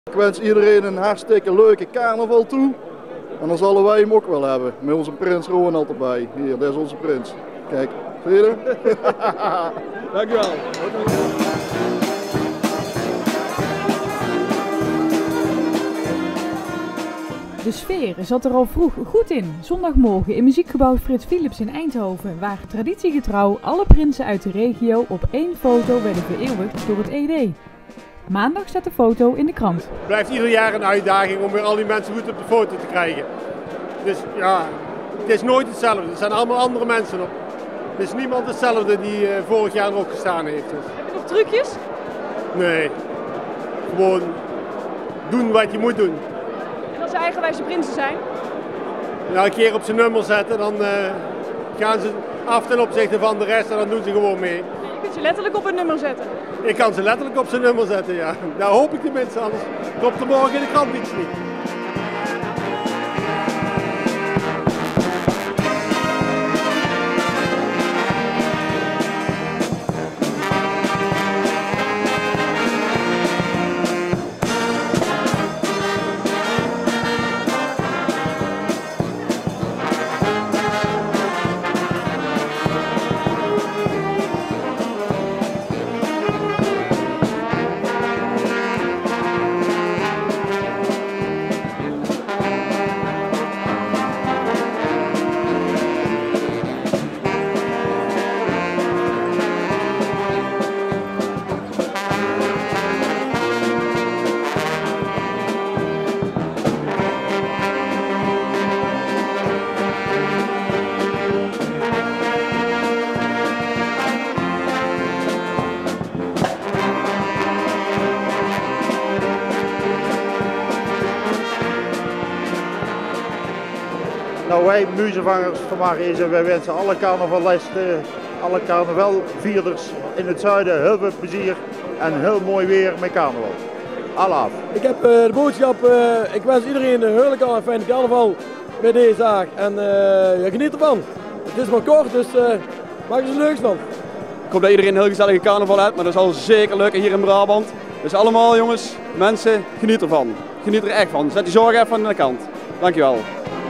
Ik wens iedereen een hartstikke leuke carnaval toe. En dan zullen wij hem ook wel hebben. Met onze prins Ronald erbij. Hier, dat is onze prins. Kijk, zie je hem? Dankjewel. De sfeer zat er al vroeg goed in. Zondagmorgen in muziekgebouw Frits Philips in Eindhoven, waar traditiegetrouw alle prinsen uit de regio op één foto werden vereeuwigd door het ED. Maandag staat de foto in de krant. Het blijft ieder jaar een uitdaging om weer al die mensen goed op de foto te krijgen. Dus ja, het is nooit hetzelfde. Er zijn allemaal andere mensen op. Er is niemand hetzelfde die vorig jaar er ook gestaan heeft. Dus. Heb je nog trucjes? Nee, gewoon doen wat je moet doen. En als ze eigenwijze prinsen zijn? Nou, een keer op zijn nummer zetten, dan gaan ze af ten opzichte van de rest en dan doen ze gewoon mee. Je kunt ze letterlijk op een nummer zetten. Ik kan ze letterlijk op zijn nummer zetten, ja. Nou hoop ik tenminste, anders klopt er morgen in de krant iets niet. Nou, wij muzenvangers van Maarhezen, wij wensen alle carnavalisten, alle carnavalvierders in het zuiden heel veel plezier en heel mooi weer met carnaval. Alaaf. Ik heb de boodschap, ik wens iedereen een heerlijke en fijne carnaval bij deze zaak. En geniet ervan. Het is maar kort, dus maak er iets leuks van. Ik hoop dat iedereen een heel gezellige carnaval heeft, maar dat zal zeker lukken hier in Brabant. Dus allemaal jongens, mensen, geniet ervan. Geniet er echt van. Zet die zorg even aan de kant. Dankjewel.